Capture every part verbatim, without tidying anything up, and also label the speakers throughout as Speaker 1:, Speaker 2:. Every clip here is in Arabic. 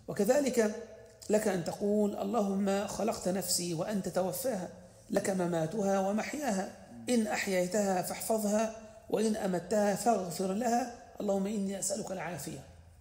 Speaker 1: وكذلك لك أن تقول اللهم خلقت نفسي وأنت توفاها، لك مماتها ومحياها، إن أحييتها فاحفظها وإن أمتها فاغفر لها، اللهم إني أسألك العافية.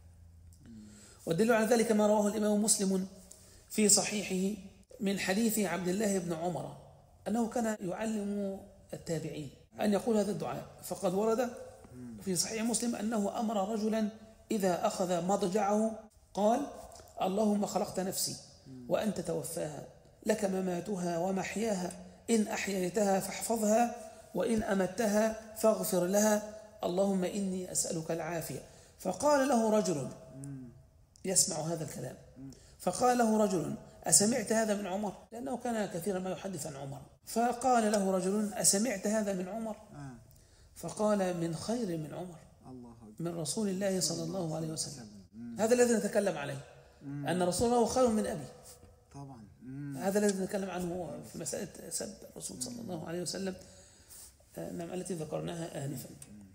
Speaker 1: والدليل على ذلك ما رواه الإمام مسلم في صحيحه من حديث عبد الله بن عمر أنه كان يعلم التابعين أن يقول هذا الدعاء، فقد ورد في صحيح مسلم أنه أمر رجلا إذا أخذ مضجعه قال اللهم خلقت نفسي وأنت توفاها، لك مماتها ومحياها، إن أحييتها فاحفظها وإن أمتها فاغفر لها، اللهم إني أسألك العافية. فقال له رجل يسمع هذا الكلام، فقال له رجل أسمعت هذا من عمر؟ لأنه كان كثيرا ما يحدث عن عمر. فقال له رجل أسمعت هذا من عمر؟ فقال من خير من عمر، من رسول الله صلى الله عليه وسلم. هذا الذي نتكلم عليه، أن رسول الله خير من أبي طبعا. هذا الذي نتكلم عنه في مسألة سب الرسول صلى الله عليه وسلم، نعم، التي ذكرناها آنفا.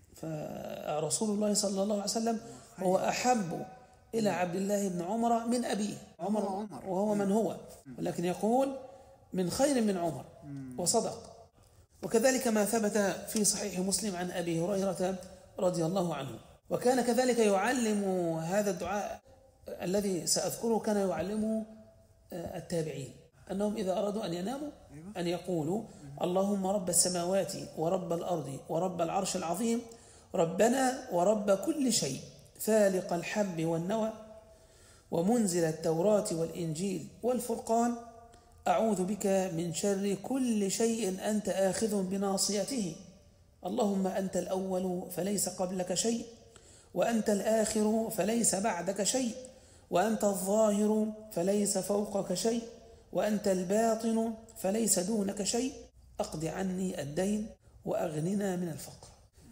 Speaker 1: فرسول الله صلى الله عليه وسلم هو أحب إلى عبد الله بن عمر من أبيه عمر، وهو من هو، ولكن يقول من خير من عمر، وصدق. وكذلك ما ثبت في صحيح مسلم عن أبي هريرة رضي الله عنه، وكان كذلك يعلم هذا الدعاء الذي سأذكره، كان يعلمه التابعين أنهم إذا أرادوا أن يناموا أن يقولوا اللهم رب السماوات ورب الأرض ورب العرش العظيم، ربنا ورب كل شيء، فالق الحب والنوى ومنزل التوراة والإنجيل والفرقان، أعوذ بك من شر كل شيء أنت آخذ بناصيته، اللهم أنت الأول فليس قبلك شيء، وأنت الآخر فليس بعدك شيء، وأنت الظاهر فليس فوقك شيء، وأنت الباطن فليس دونك شيء، أقض عني الدين وأغننا من الفقر.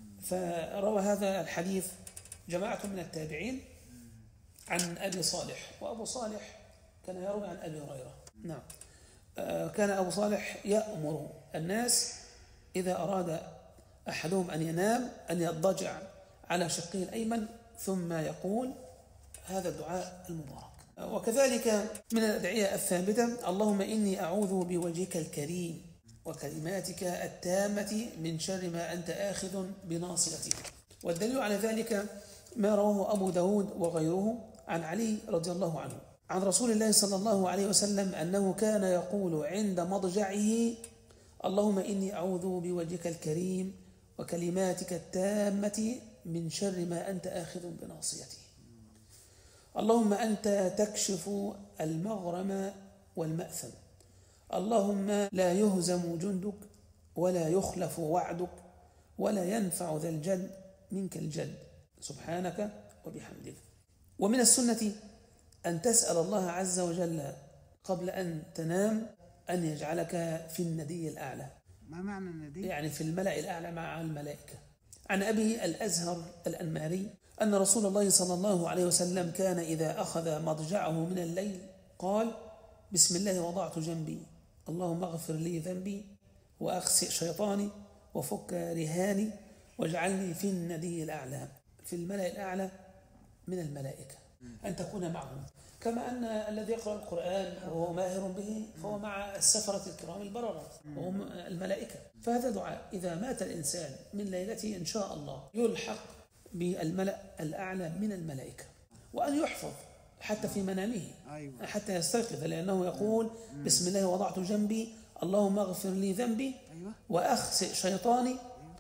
Speaker 1: فروى هذا الحديث جماعة من التابعين عن أبي صالح، وأبو صالح كان يروي عن أبي هريرة. نعم، كان أبو صالح يأمر الناس إذا أراد أحدهم أن ينام أن يضجع على شقه الأيمن ثم يقول هذا الدعاء المبارك. وكذلك من الأدعية الثابتة اللهم إني أعوذ بوجهك الكريم وكلماتك التامة من شر ما أنت آخذ بناصيته. والدليل على ذلك ما رواه أبو داود وغيره عن علي رضي الله عنه عن رسول الله صلى الله عليه وسلم أنه كان يقول عند مضجعه اللهم إني أعوذ بوجهك الكريم وكلماتك التامة من شر ما أنت آخذ بناصيته. اللهم أنت تكشف المغرم والمأثم، اللهم لا يهزم جندك ولا يخلف وعدك ولا ينفع ذا الجد منك الجد، سبحانك وبحمدك. ومن السنة أن تسأل الله عز وجل قبل أن تنام أن يجعلك في الندي الأعلى.
Speaker 2: ما معنى الندي؟
Speaker 1: يعني في الملأ الأعلى مع الملائكة. عن أبي الأزهر الأنماري أن رسول الله صلى الله عليه وسلم كان إذا أخذ مضجعه من الليل قال بسم الله وضعت جنبي، اللهم اغفر لي ذنبي وأخسئ شيطاني وفك رهاني واجعلني في الندي الأعلى، في الملأ الأعلى من الملائكة، أن تكون معهم. كما أن الذي يقرأ القرآن وهو ماهر به فهو مع السفرة الكرام البررة وهم الملائكة. فهذا دعاء إذا مات الإنسان من ليلته إن شاء الله يلحق بالملأ الأعلى من الملائكة، وأن يحفظ حتى في منامه حتى يستيقظ، لأنه يقول بسم الله وضعت جنبي، اللهم اغفر لي ذنبي وأخسئ شيطاني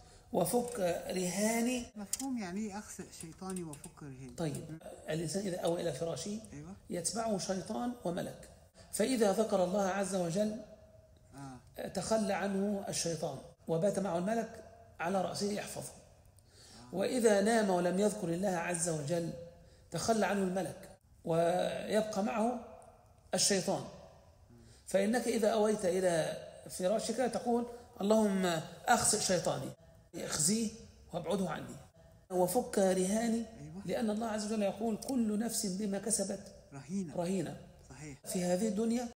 Speaker 1: وفك رهاني.
Speaker 2: مفهوم يعني ايه اخسئ شيطاني وفك رهاني؟
Speaker 1: طيب، الإنسان إذا أوى إلى فراشه يتبعه شيطان وملك، فإذا ذكر الله عز وجل تخلى عنه الشيطان وبات معه الملك على رأسه يحفظه، وإذا نام ولم يذكر الله عز وجل تخلى عنه الملك ويبقى معه الشيطان. فإنك إذا أويت إلى فراشك تقول اللهم أخسئ شيطاني، اخزيه وابعده عني وفك رهاني، لأن الله عز وجل يقول كل نفس بما كسبت
Speaker 2: رهينة,
Speaker 1: رهينة.
Speaker 2: صحيح.
Speaker 1: في هذه الدنيا